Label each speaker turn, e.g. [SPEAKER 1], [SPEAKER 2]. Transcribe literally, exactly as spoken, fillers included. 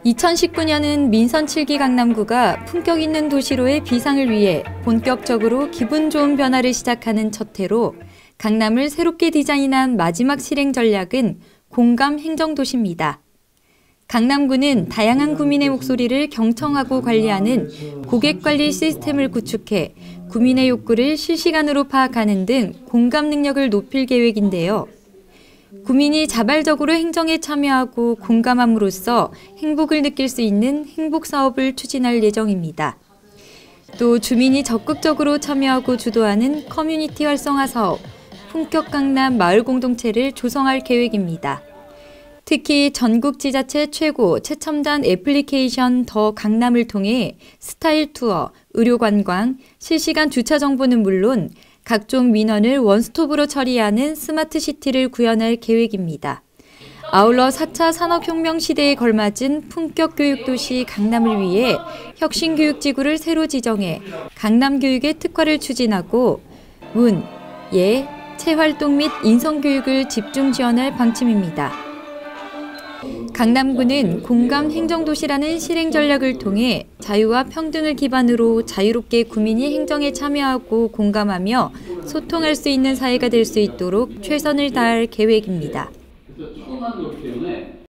[SPEAKER 1] 이천십구 년은 민선 칠 기 강남구가 품격 있는 도시로의 비상을 위해 본격적으로 기분 좋은 변화를 시작하는 첫 해로 강남을 새롭게 디자인한 마지막 실행 전략은 공감 행정도시입니다. 강남구는 다양한 구민의 목소리를 경청하고 관리하는 고객관리 시스템을 구축해 구민의 욕구를 실시간으로 파악하는 등 공감 능력을 높일 계획인데요. 구민이 자발적으로 행정에 참여하고 공감함으로써 행복을 느낄 수 있는 행복사업을 추진할 예정입니다. 또 주민이 적극적으로 참여하고 주도하는 커뮤니티 활성화 사업, 품격 강남 마을 공동체를 조성할 계획입니다. 특히 전국 지자체 최고 최첨단 애플리케이션 더 강남을 통해 스타일 투어, 의료 관광, 실시간 주차 정보는 물론 각종 민원을 원스톱으로 처리하는 스마트 시티를 구현할 계획입니다. 아울러 사 차 산업혁명 시대에 걸맞은 품격 교육도시 강남을 위해 혁신교육지구를 새로 지정해 강남교육의 특화를 추진하고 문, 예, 체활동 및 인성교육을 집중 지원할 방침입니다. 강남구는 공감 행정도시라는 실행 전략을 통해 자유와 평등을 기반으로 자유롭게 구민이 행정에 참여하고 공감하며 소통할 수 있는 사회가 될 수 있도록 최선을 다할 계획입니다.